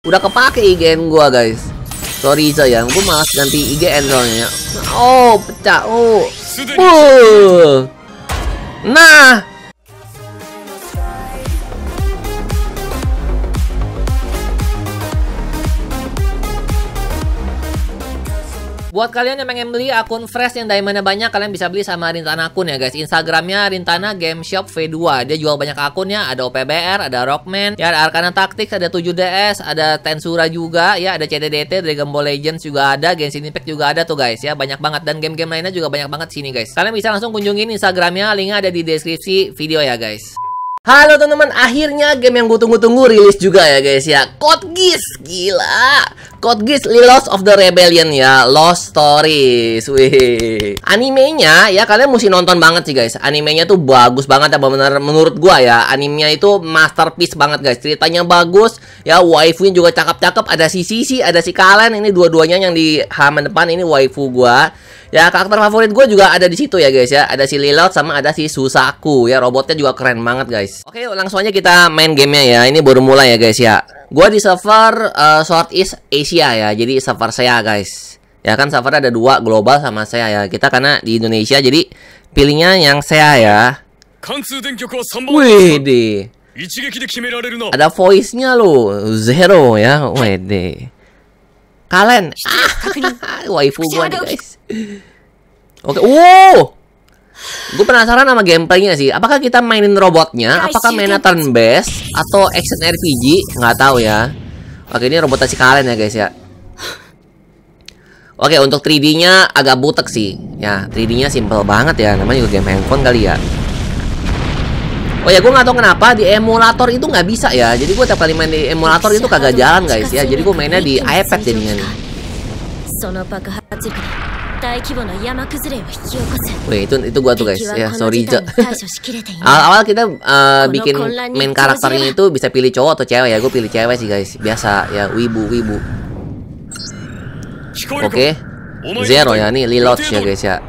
Udah kepake IGN gua, guys. Sorry ya, gua malas ganti IGN soalnya. Oh, pecah. Oh. Nah. Buat kalian yang pengen beli akun fresh yang diamondnya banyak, kalian bisa beli sama Rintana akun ya guys. Instagramnya Rintana Game Shop V2. Dia jual banyak akunnya. Ada OPBR, ada Rockman, ya ada Arcana Tactics, ada 7DS, ada Tensura juga, ya ada CDDT, Dragon Ball Legends juga ada, Genshin Impact juga ada tuh guys ya. Banyak banget dan game-game lainnya juga banyak banget sini guys. Kalian bisa langsung kunjungin Instagramnya, linknya ada di deskripsi video ya guys. Halo teman-teman, akhirnya game yang gue tunggu-tunggu rilis juga ya guys ya. Code Geass, gila. Code Geass Lost of the Rebellion ya, Lost Stories. Wih. Animenya ya kalian mesti nonton banget sih guys. Animenya tuh bagus banget ya bener menurut gua ya. Animenya itu masterpiece banget guys. Ceritanya bagus ya, waifunya juga cakep-cakep. Ada si Sisi, ada si Kalen. Ini dua-duanya yang di halaman depan ini waifu gua. Ya karakter favorit gue juga ada di situ ya guys ya. Ada si Lilot sama ada si Susaku ya. Robotnya juga keren banget guys. Oke yuk langsung aja kita main gamenya ya. Ini baru mulai ya guys ya. Gue di server Southeast Asia ya. Jadi server saya guys. Ya kan servernya ada 2, global sama saya ya. Kita karena di Indonesia jadi pilihnya yang saya ya. Wih deh. Ada voice-nya loh. Zero ya. Wih deh. Kalian waifu gue nih guys. Oke, gue penasaran sama gameplaynya sih. Apakah kita mainin robotnya? Apakah mainnya turn based atau action RPG? Nggak tahu ya. Oke, ini robotnya si Kalen ya guys ya. Oke, untuk 3D-nya agak butek sih. Ya, 3D-nya simple banget ya. Namanya juga game handphone kali ya. Oh ya, gue nggak tahu kenapa di emulator itu nggak bisa ya. Jadi gue tiap kali main di emulator itu kagak jalan guys ya. Jadi gue mainnya di iPad jadinya nih. Wih, itu gue tuh guys ya. Sorry Jo. Awal-awal kita bikin main karakternya itu bisa pilih cowok atau cewek ya. Gue pilih cewek sih guys. Biasa ya, wibu. Oke, Zero ya, nih Lilot ya guys ya.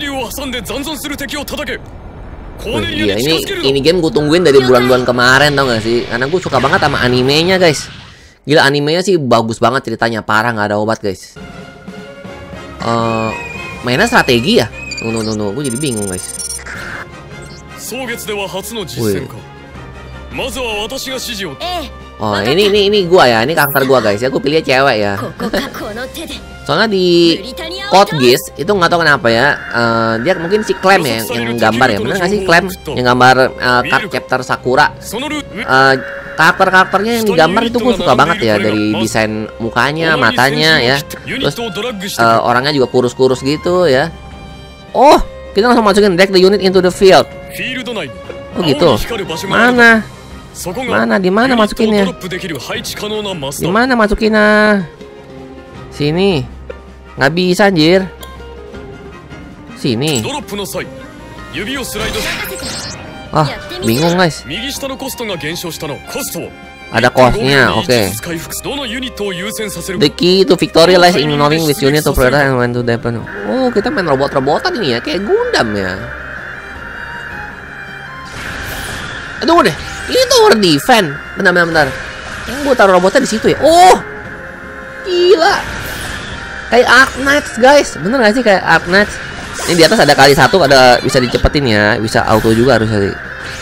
Oh, iya, ini game gue tungguin dari bulan-bulan kemarin tau gak sih? Karena gue suka banget sama animenya guys. Gila animenya sih bagus banget, ceritanya parah, nggak ada obat guys. Mainnya strategi ya? Tunggu, gue jadi bingung guys. Wih. Oh ini gue ya, ini karakter gue guys ya, gue pilih cewek ya. Soalnya di Code Geass itu nggak tahu kenapa ya, dia mungkin si Clem ya yang gambar ya, bener nggak sih Clem yang gambar card chapter Sakura. Karakternya yang digambar itu gue suka banget ya, dari desain mukanya, matanya ya, terus orangnya juga kurus-kurus gitu ya. Oh, kita langsung masukin drag the unit into the field. Oh gitu. Di mana masukinnya? Di mana masukinnya? Sini. Nggak bisa anjir. Sini. Ah, bingung guys. Ada costnya, oke. The key to victory lies in knowing which unit to prioritize and when to deploy. Oh, kita main robot-robotan ini ya, kayak Gundam ya. Tunggu deh, ini tower defense. Bentar. Yang gue taruh robotnya di situ ya. Oh, gila. Kayak Arknights guys, bener gak sih kayak Arknights? Ini di atas ada kali 1, ada bisa dicepetin ya, bisa auto juga harusnya.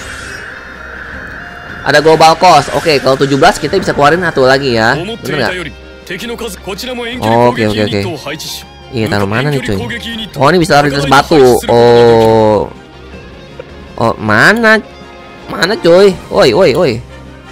Ada global cost. Oke, kalau 17 kita bisa keluarin satu lagi ya. Bener gak? Oke. Iya, taruh mana nih cuy? Oh, ini bisa taruh di atas batu. Oh, mana cuy? Woi.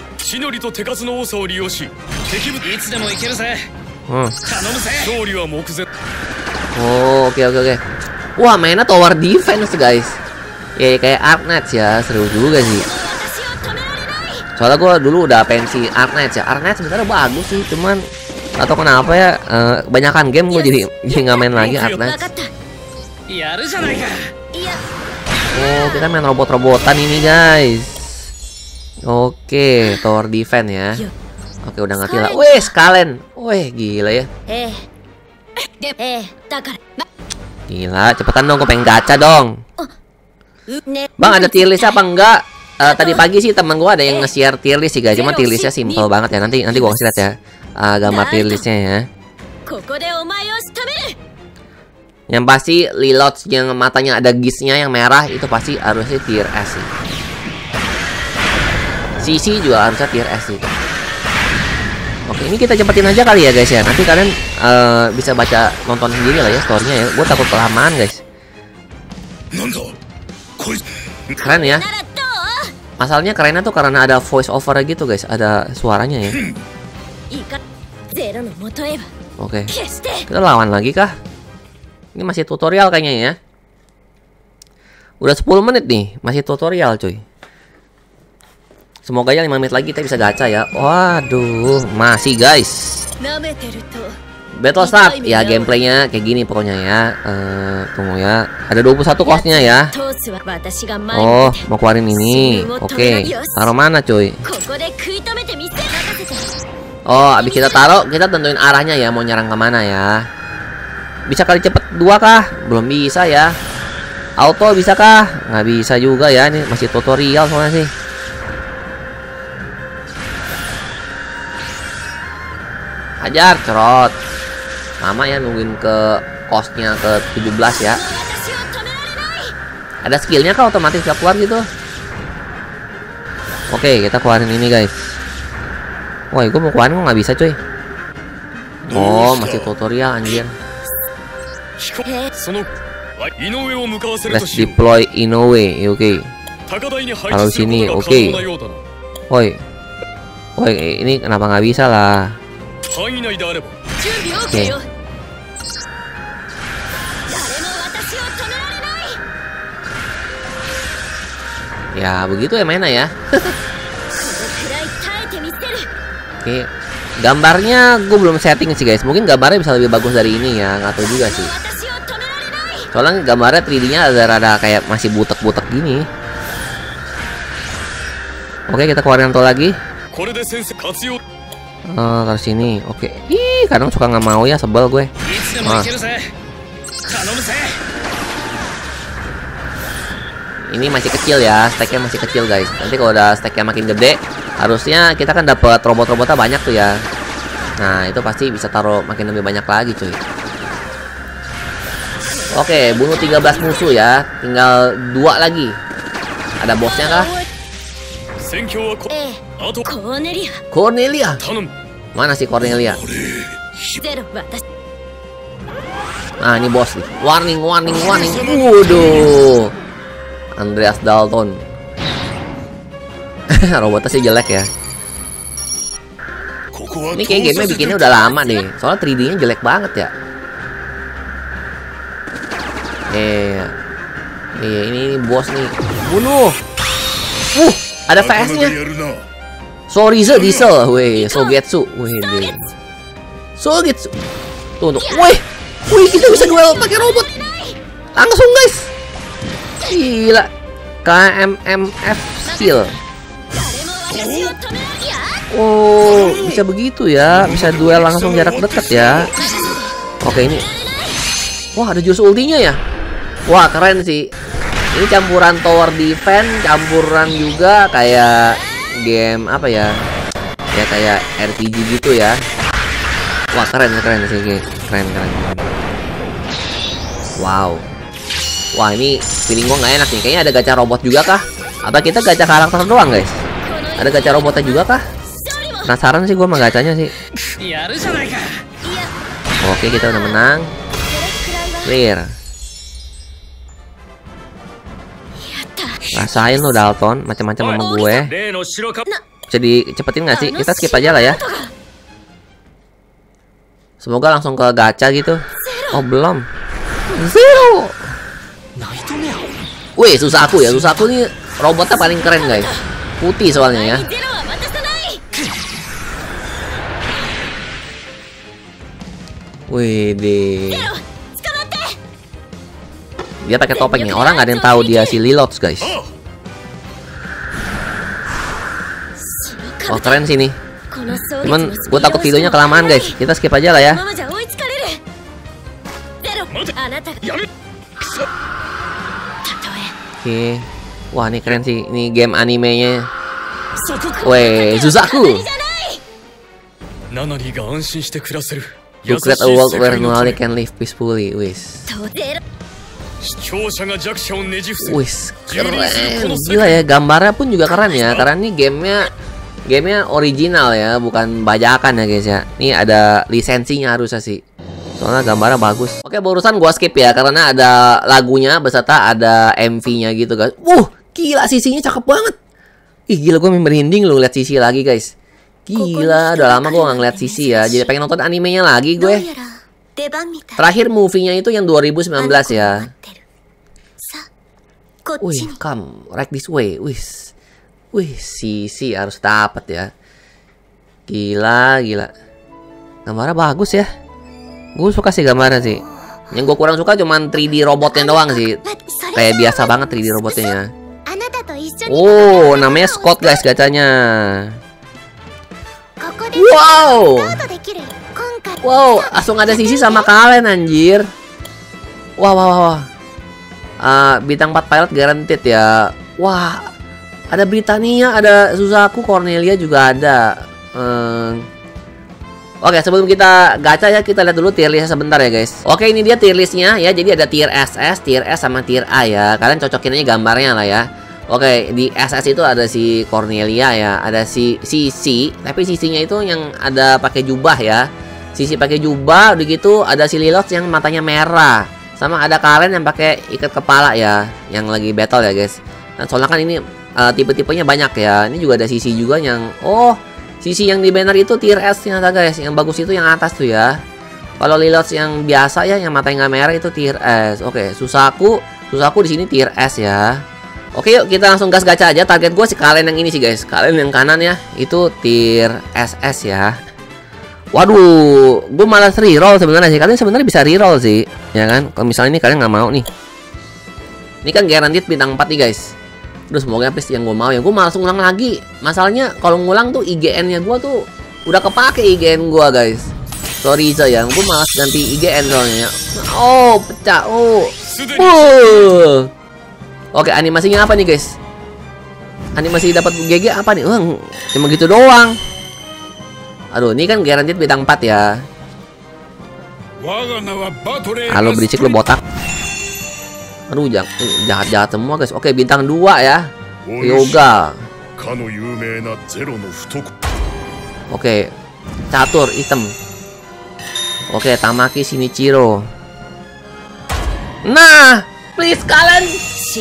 Oh, oke. Wah, mainnya tower defense guys. Ya kayak Arknights ya, seru juga sih. Soalnya gue dulu udah pensi Arknights ya. Arknights sebenarnya bagus sih, cuman atau kenapa ya kebanyakan game gue jadi nggak main lagi Arknights. Oh, kita main robot-robotan ini guys. Oke, tower defense ya. Oke, udah ngerti lah. Wih, Kalen. Wih, gila ya. Gila, cepetan dong, gue pengen gacha dong. Bang, ada tier list apa enggak? Tadi pagi sih temen gue ada yang nge-share tier list sih guys. Cuma tier listnya simple banget ya. Nanti gue kasih lihat ya. gambar rilisnya ya. Yang pasti Lilots yang matanya ada gisnya yang merah itu pasti harusnya tier S sih. Sisi juga harusnya tier S sih. Oke, ini kita cepetin aja kali ya guys ya. Nanti kalian bisa baca nonton sendiri lah ya storynya ya. Gue takut kelamaan guys. Keren ya. Masalahnya kerennya tuh karena ada voice over gitu guys, ada suaranya ya. Oke, kita lawan lagi kah? Ini masih tutorial kayaknya ya. Udah 10 menit nih, masih tutorial cuy. Semoga aja 5 menit lagi kita bisa gacha ya. Waduh, masih guys. Battle start. Ya gameplaynya kayak gini pokoknya ya. Tunggu ya. Ada 21 costnya ya. Oh, mau keluarin ini. Oke, taruh mana cuy? Oh, abis kita taruh, kita tentuin arahnya ya. Mau nyerang kemana ya. Bisa kali cepet 2 kah? Belum bisa ya. Auto bisa kah? Nggak bisa juga ya. Ini masih tutorial soalnya sih. Hajar, cerot. Lama ya nungguin ke costnya ke 17 ya. Ada skillnya kah otomatis gak keluar gitu? Oke, kita keluarin ini guys. Wah, gue mau keluarin kok nggak bisa cuy. Oh, masih tutorial anjir. Let's deploy Inoue. Oke. Kalau sini, oke. Woi, woi, ini kenapa nggak bisa lah? Oke. Ya begitu ya mainnya ya. Oke. Gambarnya gue belum setting sih guys. Mungkin gambarnya bisa lebih bagus dari ini ya. Nggak tahu juga sih. Soalnya gambarnya 3D-nya rada kayak masih butek-butek gini. Oke, kita keluarin satu lagi. Taruh sini. Oke. Ih, kadang suka nggak mau ya, sebel gue. Ini masih kecil ya, stacknya masih kecil guys. Nanti kalau udah stacknya makin gede, harusnya kita kan dapat robot-robotnya banyak tuh ya. Nah, itu pasti bisa taruh makin lebih banyak lagi cuy. Oke, bunuh 13 musuh ya. Tinggal 2 lagi. Ada bosnya kah? Cornelia. Mana sih Cornelia? Nah, ini bos nih. Warning. Waduh. Andreas Dalton. Robotnya sih jelek ya. Ini kayak gamenya bikinnya udah lama deh. Soalnya 3D-nya jelek banget ya. Iya, ini bos nih. Bunuh. Ada VS-nya. Sorize Diesel, weh, Sogetsu, weh deh. Sogetsu. Tuh, weh, kita bisa duel pakai robot. Langsung guys. Gila. KMMF skill. Oh, bisa begitu ya. Bisa duel langsung jarak dekat ya. Oke, ini. Wah, ada jurus ultinya ya. Wah, keren sih. Ini campuran tower defense, campuran juga kayak game apa ya? Ya kayak RPG gitu ya. Wah, keren sih. Keren. Wow. Wah, ini feeling gua nggak enak nih. Kayaknya ada gacha robot juga kah? Atau kita gacha karakter doang, guys? Ada gacha robotnya juga kah? Penasaran sih gua sama gacanya sih. Oke, kita udah menang. Clear. Rasain lo Dalton, macam-macam sama gue. Bisa dicepetin nggak sih? Kita skip aja lah ya. Semoga langsung ke gacha gitu. Oh, belum. Zero. Wih, Susaku ya. Susaku nih robotnya paling keren guys. Putih soalnya ya. Wih deh. Dia pakai topeng nih. Orang nggak ada yang tahu dia si Lilots guys. Oh, keren sih nih. Cuman gue takut videonya kelamaan guys. Kita skip aja lah ya. Oke. Wah, ini keren sih. Ini game animenya. Weh, Susaku. To create a world where nobody can live peacefully. Wis. Wis, keren. Gila ya, gambarnya pun juga keren ya. Karena ini gamenya original ya, bukan bajakan ya guys ya. Ini ada lisensinya harusnya sih. Soalnya gambarnya bagus. Oke, barusan gua skip ya karena ada lagunya beserta ada MV-nya gitu guys. Gila, sisinya cakep banget. Ih, gila, gue merinding lu lihat sisi lagi guys. Gila, udah lama gue nggak ngeliat sisi ya. Jadi pengen nonton animenya lagi gue. Terakhir movie-nya itu yang 2019 ya. Wih, come right this way. Wih, sisi harus dapat ya. Gila. Gambarnya bagus ya. Gue suka sih gambarnya sih. Yang gue kurang suka cuman 3D robotnya doang sih. Kayak biasa banget 3D robotnya. Oh, namanya Scott guys gacanya. Wow, langsung ada sisi sama kalian anjir. Wah. Bintang 4 pilot guaranteed ya. Wah, ada Britania, ada Suzaku, Cornelia juga ada. Oke, sebelum kita gacha ya, kita lihat dulu tier listnya sebentar ya guys. Oke, ini dia tier listnya ya. Jadi ada tier SS, tier S sama tier A ya. Kalian cocokin aja gambarnya lah ya. Oke, di SS itu ada si Cornelia ya, ada si Sisi, tapi sisinya itu yang ada pakai jubah ya. Sisi pakai jubah, udah gitu ada si Lilot yang matanya merah. Sama ada Karen yang pakai ikat kepala ya, yang lagi battle ya guys. Nah, soalnya kan ini tipe-tipenya banyak ya. Ini juga ada Sisi juga yang Sisi yang di banner itu tier S ternyata guys. Yang bagus itu yang atas tuh ya. Kalau Lilot yang biasa ya, yang matanya nggak merah itu tier S. Oke, Suzaku di sini tier S ya. Oke, yuk kita langsung gas gacha aja. Target gue sih kalian yang ini sih guys. Kalian yang kanan ya, itu tier SS ya. Waduh, gue malas reroll sebenarnya sih. Kalian sebenarnya bisa reroll sih, ya kan? Kalau misalnya ini kalian nggak mau nih. Ini kan guaranteed bintang 4 nih guys. Terus semoga please yang gue mau ya. Gue malas ngulang lagi. Masalahnya kalau ngulang tuh IGN-nya gue tuh udah kepake IGN gue guys. Sorry saya, gue malas ganti IGN soalnya. Oh, pecah. Oke, animasinya apa nih guys? Animasi dapat GG apa nih? Cuma gitu doang. Aduh, ini kan guaranteed bintang 4 ya. Halo berisik lu botak. Aduh, jahat-jahat semua guys. Oke, bintang 2 ya. Yoga. Oke, catur hitam. Oke, Tamaki Shinichiro. Nah, please kalian.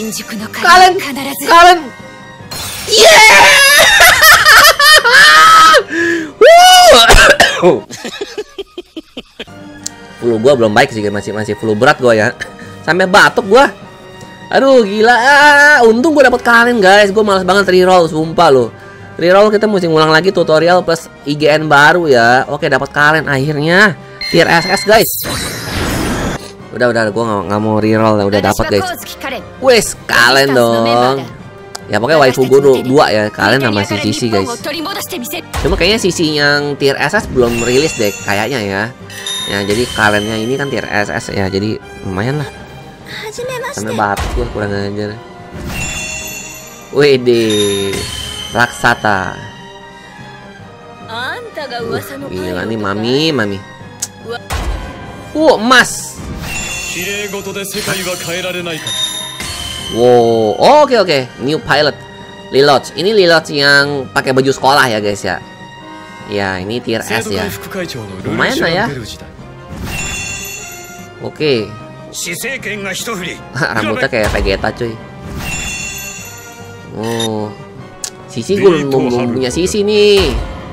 Yeah! Flu gua belum baik sih, masih flu berat gua ya. Sampai batuk gua. Aduh, gila. Untung gua dapet kalian guys. Gua malas banget reroll, sumpah loh. Reroll kita mesti ngulang lagi tutorial plus IGN baru ya. Oke, dapat kalian akhirnya. Tier SS guys. Udah gua nggak mau reroll, udah dapat guys. Wes, kalian dong. Ya pokoknya waifu gue 2 ya, kalian sama si Sisi guys. Cuma kayaknya Sisi yang tier SS belum rilis deh kayaknya ya. Ya jadi kaliannya ini kan tier SS ya, jadi lumayan lah. Sampai batuk gue kurang ajar. Wede, Raksata. Gila nih mami. Emas. Wow, oke. New pilot Lilot. Ini Lilot yang pakai baju sekolah ya guys ya. Ya, ini tier S ya. Lumayan lah ya. Oke. Rambutnya kayak Vegeta cuy. Oh, Sisi gue belum punya Sisi nih.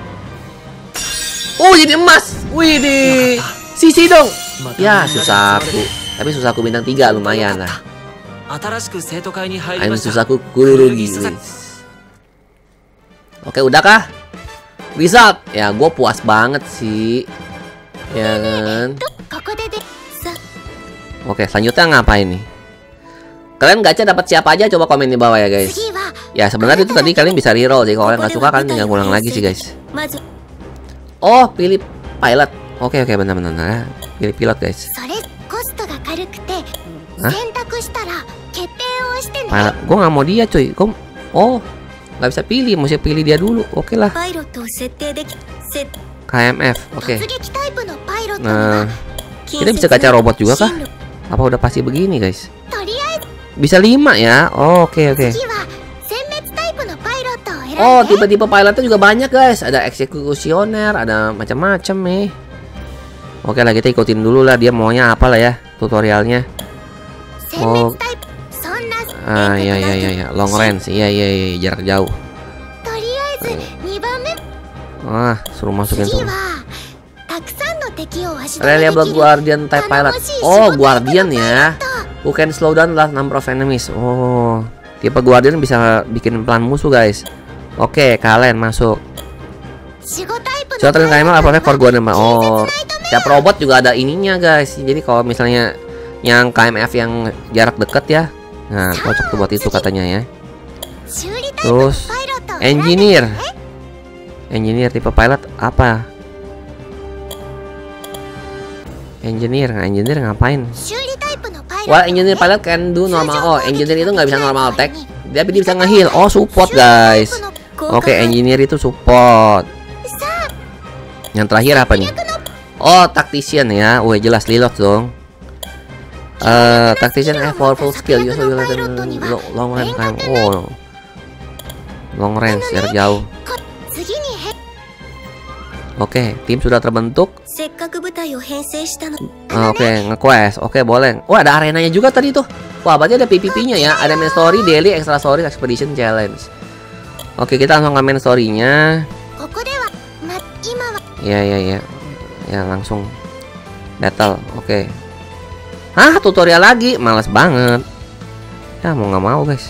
Oh, jadi emas. Wih deh, Sisi dong. Ya, Suzaku. Tapi Suzaku bintang 3 lumayan lah. Suzaku Kururugi. Oke, udah kah? Result. Ya, gue puas banget sih. Ya kan. Oke, selanjutnya ngapain nih? Kalian gacha dapat siapa aja? Coba komen di bawah ya guys. Ya, sebenarnya itu tadi kalian bisa reroll sih. Kalau kalian nggak suka kalian tinggal ngulang lagi sih guys. Oh, pilih pilot. Oke, benar-benar. Pilih pilot guys. Hah? Pilot. Gue nggak mau dia cuy. Nggak bisa pilih. Mesti pilih dia dulu. Oke lah. KMF. Oke. Nah, kita bisa gacha robot juga kah? Apa udah pasti begini guys? Bisa 5 ya. Oh, oke. Oh, tipe-tipe pilotnya juga banyak guys. Ada eksekusioner, ada macam-macam nih. Oke lah, kita ikutin dulu lah dia maunya apa lah ya tutorialnya. Oh, iya. Long range, iya, jarak jauh. Wah, suruh masukin tuh. Reliable Guardian type pilot. Oh, Guardian ya. Who can slow down last number of enemies. Oh, tipe Guardian bisa bikin pelan musuh guys. Oke, kalian masuk. Shotgun KMF apa for Guardian. Oh, tiap robot juga ada ininya guys. Jadi kalau misalnya yang KMF yang jarak dekat ya, nah cocok tuh buat itu katanya ya. Terus Engineer tipe pilot apa? Engineer ngapain? Wah, engineer pilot can do normal. Oh, engineer itu nggak bisa normal attack, tapi dia bisa nge-heal. Oh, support guys. Oke, engineer itu support. Yang terakhir apa nih? Oh, tactician ya. Wah, jelas Lilot dong. Tactician have powerful skill. Long range time. Oh, long range jarak jauh. Oke, tim sudah terbentuk. Oke, nge-quest. Oke, boleh. Wah, ada arenanya juga tadi tuh. Wah, berarti ada PVP-nya ya. Ada main story, daily, extra story, expedition challenge. Oke, kita langsung ke main story-nya. Iya. Ya, langsung battle. Oke. Hah, tutorial lagi? Males banget. Ya, mau nggak mau, guys.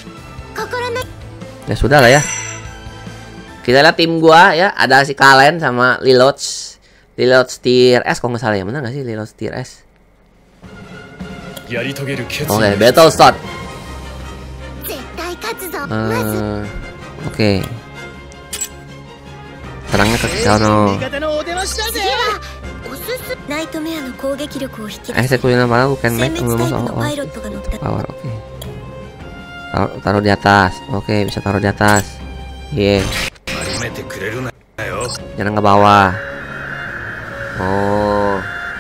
Ya sudah lah ya. Kita lihat tim gua ya, ada si Kalen sama Lilot tier S, kalau nggak salah ya, benar nggak sih Lilot tier S? Oke, battle start. Oke. Serangnya ke sono. Eksekusi nama bukan make power. Oke. Taruh di atas. Oke, bisa taruh di atas. Iya. Jangan ke bawah. Oh.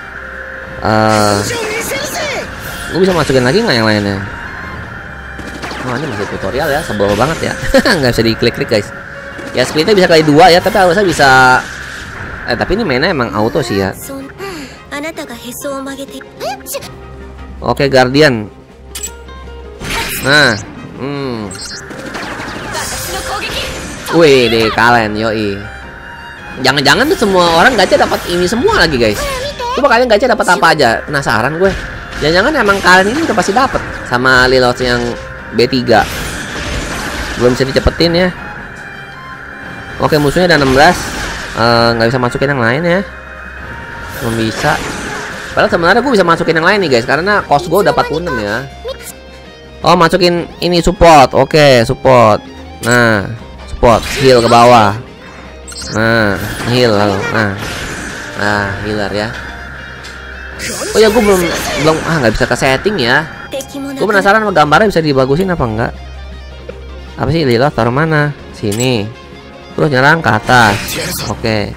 Gue bisa masukin lagi nggak yang lainnya? Oh, ini masih tutorial ya, sebel banget ya. Nggak bisa diklik-klik guys. Ya splitnya bisa kali 2 ya, tapi harusnya bisa. Tapi ini mainnya emang auto sih ya. Oke, Guardian. Nah, wih deh kalian, yoi. Jangan-jangan tuh semua orang gacha dapat ini semua lagi guys. Coba kalian gacha dapat apa aja? Penasaran gue. Jangan-jangan emang kalian ini udah pasti dapat sama Lilot yang B3. Belum bisa dicepetin ya. Oke, musuhnya ada 16. Nggak bisa masukin yang lain ya. Belum bisa. Padahal sebenarnya gue bisa masukin yang lain nih guys, karena cost gue udah 46 ya. Oh, masukin ini support. Oke, support. Nah, support heal ke bawah. Nah, heal lalu. Nah, healer ya. Oh ya, gue belum nggak bisa ke setting ya. Gue penasaran sama gambarnya bisa dibagusin apa enggak. Apa sih Lilot taruh mana? Sini. Terus nyerang ke atas. Oke.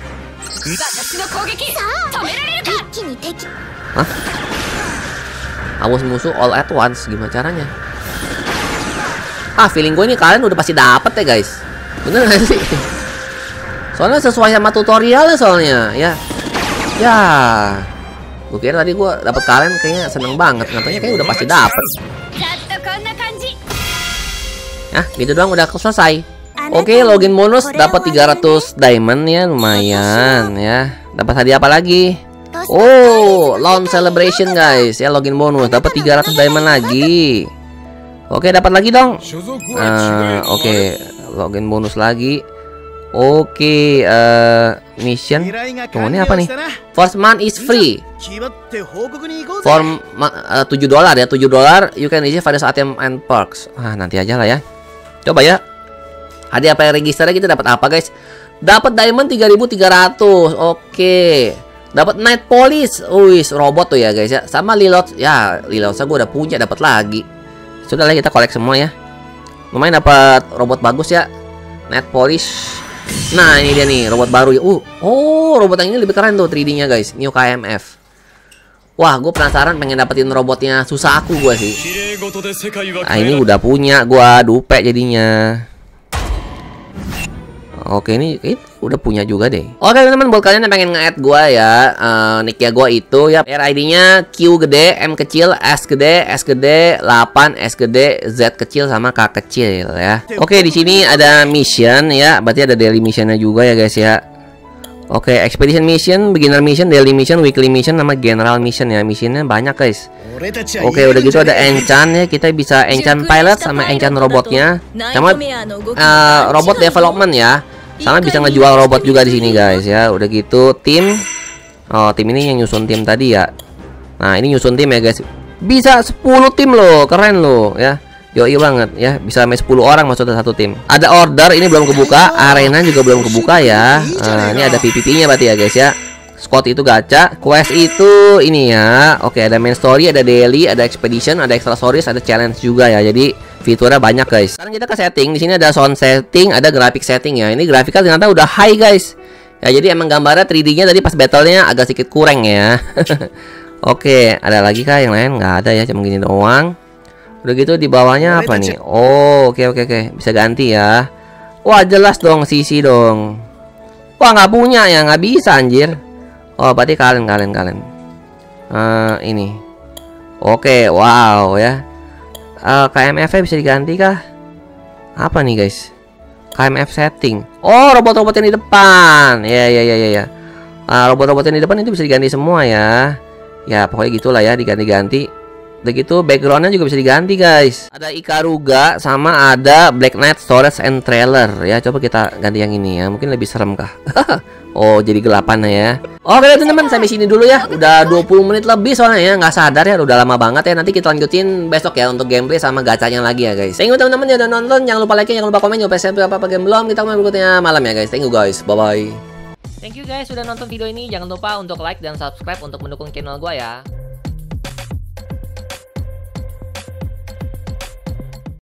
Hah? Awas musuh all at once, gimana caranya? Feeling gue ini kalian udah pasti dapet ya guys. Bener gak sih? Soalnya sesuai sama tutorialnya soalnya ya. Ya. Gue kira tadi gue dapet kalian kayaknya seneng banget. Katanya kayak udah pasti dapet. Nah, gitu doang udah selesai. Oke, login bonus dapat 300 diamond ya, lumayan ya. Dapat hadiah apa lagi? Oh, launch celebration guys. Ya, login bonus dapat 300 diamond lagi. Oke, dapat lagi dong. Oke, login bonus lagi. Oke, mission. Oh, ini apa nih? First month is free. For $7 ya, $7 you can receive various item and perks. Nanti aja lah ya. Coba ya. Hadiah apa yang registernya kita dapat apa guys? Dapat diamond 3.300. Oke. Dapat night police. Wih, robot tuh ya guys ya. Sama Lilot. Ya, Lilot saya gue udah punya, dapat lagi. Sudah lah, kita collect semua ya. Lumayan dapat robot bagus ya. Night police. Nah, ini dia nih robot baru ya. Oh, robot yang ini lebih keren tuh 3D-nya guys. New KMF. Wah, gue penasaran pengen dapetin robotnya Susaku gue sih. Nah, ini udah punya gue, dupe jadinya. Oke, ini udah punya juga deh. Oke teman-teman, buat kalian yang pengen nge-add gue ya, nick ya gue itu ya, RID-nya Q gede, M kecil, S gede, 8, S gede, Z kecil sama K kecil ya. Oke, di sini ada mission ya, berarti ada daily missionnya juga ya guys ya. Oke, expedition mission, beginner mission, daily mission, weekly mission, sama general mission ya. Missionnya banyak guys. Oke, udah gitu ada enchant ya, kita bisa enchant pilot sama enchant robotnya, sama robot development ya. Sama bisa ngejual robot juga di sini guys ya. Udah gitu tim. Oh, tim ini yang nyusun tim tadi ya. Nah, ini nyusun tim ya guys. Bisa 10 tim loh, keren loh ya. Yoi banget ya, bisa sampai 10 orang maksudnya satu tim. Ada order, ini belum kebuka, arena juga belum kebuka ya. Ini ada PVP-nya berarti ya guys ya. Squad itu gacha, quest itu ini ya. Oke, ada main story, ada daily, ada expedition, ada extra stories, ada challenge juga ya. Jadi fiturnya banyak guys. Sekarang kita ke setting. Di sini ada sound setting, ada grafik setting ya. Ini grafiknya ternyata udah high guys. Ya jadi emang gambarnya 3D-nya tadi pas battle-nya agak sedikit kurang ya. Oke, ada lagi kah yang lain? Nggak ada ya, cuma gini doang. Udah gitu di bawahnya apa nih? Oh, oke. Bisa ganti ya. Wah, jelas dong CC dong. Wah, nggak punya ya, nggak bisa anjir. Oh, berarti kalian. Ini. Oke, wow ya. KMF-nya bisa diganti kah? Apa nih guys? KMF setting. Oh, robot-robot yang di depan. Ya. Robot-robot yang di depan itu bisa diganti semua ya. Ya, pokoknya gitulah ya, diganti-ganti. Udah gitu backgroundnya juga bisa diganti guys. Ada Ikaruga sama ada Black Knight Storage and Trailer ya. Coba kita ganti yang ini ya. Mungkin lebih serem kah? Oh, jadi gelapan ya. Oke teman-teman, sampai sini dulu ya. Udah 20 menit lebih soalnya ya. Nggak sadar ya, udah lama banget ya. Nanti kita lanjutin besok ya untuk gameplay sama gacanya lagi ya guys. Thank you teman-teman yang udah nonton. Jangan lupa like, jangan lupa komen, jangan lupa share apa game belum. Kita mau berikutnya malam ya guys. Thank you guys. Bye-bye. Thank you guys sudah nonton video ini. Jangan lupa untuk like dan subscribe untuk mendukung channel gua ya.